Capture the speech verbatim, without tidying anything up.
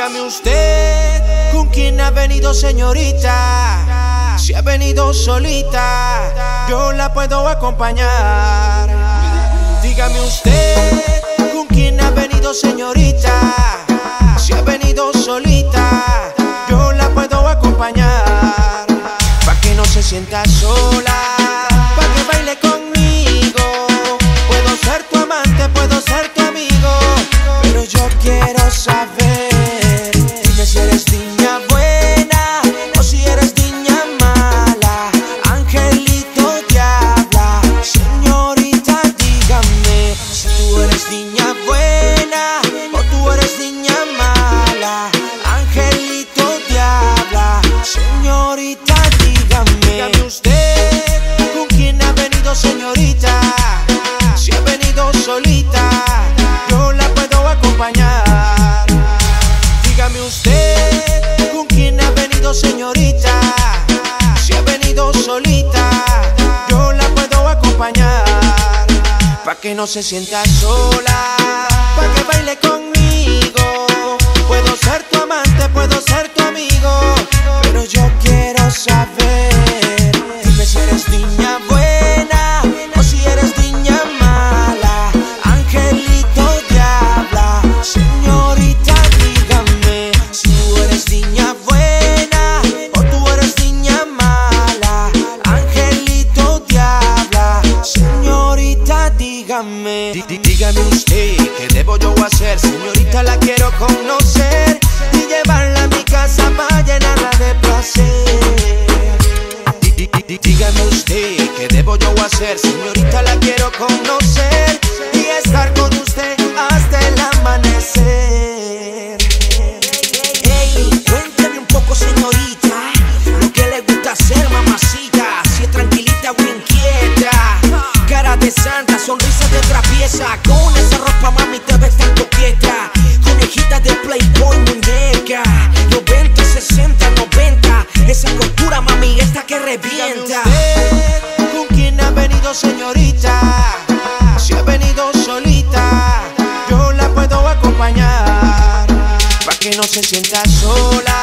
Dígame usted, ¿con quién ha venido, señorita? Si ha venido solita, yo la puedo acompañar. Dígame usted, ¿con quién ha venido, señorita? Si ha venido solita, yo la puedo acompañar. Pa' que no se sienta sola, pa' que baile conmigo. Puedo ser tu amante, puedo ser tu amigo, pero yo quiero saber, dime si eres niña buena o si eres niña mala. Angelito diabla, señorita, dígame si tú eres niña buena o tú eres niña mala. Angelito diabla, señorita, dígame. Dígame usted, ¿con quién ha venido, señorita? Si ha venido solita, yo la puedo acompañar. Dígame usted, ¿con quién ha venido, señorita? Si ha venido solita, yo la puedo acompañar. Pa' que no se sienta sola, pa' que baile conmigo. Puedo ser tu amante, puedo ser tu amigo, pero yo quiero saber, dime si eres niña buena o si eres niña mala. Angelito diabla, señorita, dígame si tú eres niña buena o tú eres niña mala. Angelito diabla, señorita, dígame. Dí- dí- Dígame usted, ¿qué debo yo hacer? Señorita, la quiero conocer y llevarla a mi casa para llenarla de placer. Dí- dí- dí- Dígame usted, ¿qué debo yo hacer? Señorita, la quiero conocer y estar con usted hasta el amanecer. Ey, cuéntame un poco, señorita, lo que le gusta hacer, mamacita. Si es tranquilita o inquieta, cara de santa, sonrisa de traviesa. Con esa ropa, mami, te ves tan coqueta. Conejita de Playboy, muñeca. noventa, sesenta, noventa. Esa costura, mami, esta que Dígame revienta. usted, ¿con quién ha venido, señorita? Si ha venido solita, yo la puedo acompañar. Pa' que no se sienta sola,